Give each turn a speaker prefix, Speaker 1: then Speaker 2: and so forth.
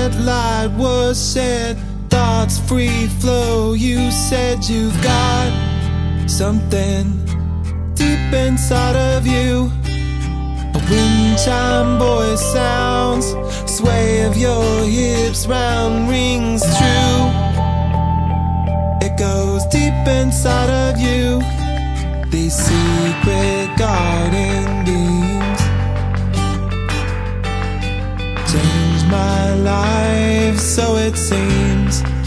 Speaker 1: red light was shed, thoughts free flow. You said you've got something deep inside of you. A wind chime voice sounds, sway of your hips round rings true. It goes deep inside of you. These secret garden beams changed my life, so it seems.